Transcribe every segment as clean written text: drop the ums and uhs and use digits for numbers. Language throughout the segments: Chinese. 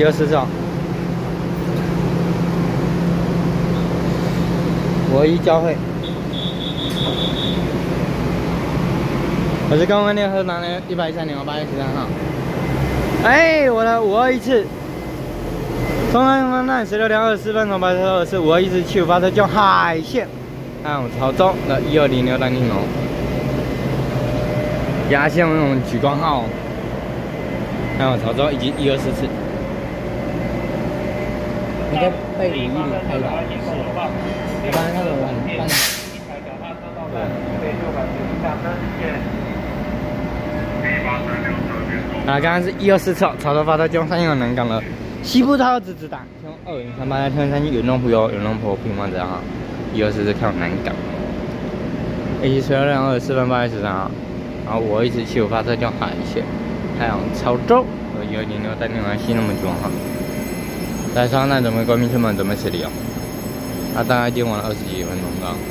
124号，五一交汇。我是公安联合南的113年8月13号。哎，我的521次，中南方南16点24分，从白车24 521次758车叫海线，按潮州的1206单金龙，压线用莒光号，还有潮州以及124次。你在被510开的，我刚才看到我很慢。啊，刚刚是124次，潮州发车将3用南港了，西部套直达，从203在天山区远东浦有远东浦平方这样哈，124次看南港，以及16点24分8月13号，然后我一直758发车叫海线，太阳潮州和1206带另外西那么久哈，在上站准备关闭车门，准备撤离哦，那大概已经玩了20几分钟了。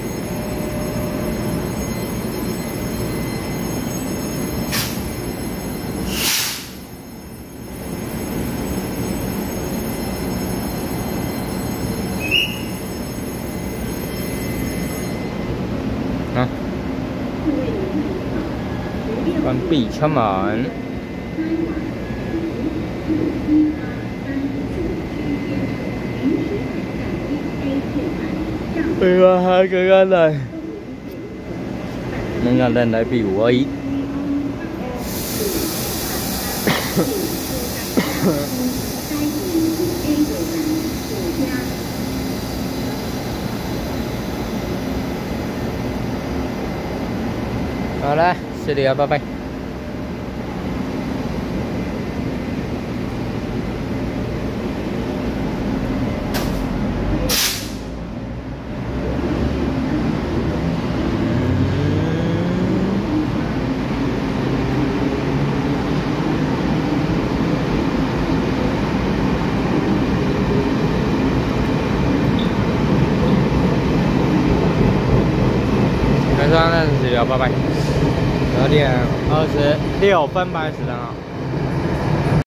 关闭车门。我还刚刚来，刚刚来比521。好了，这里啊，拜拜。那这里啊，拜拜。2点26分8月13号。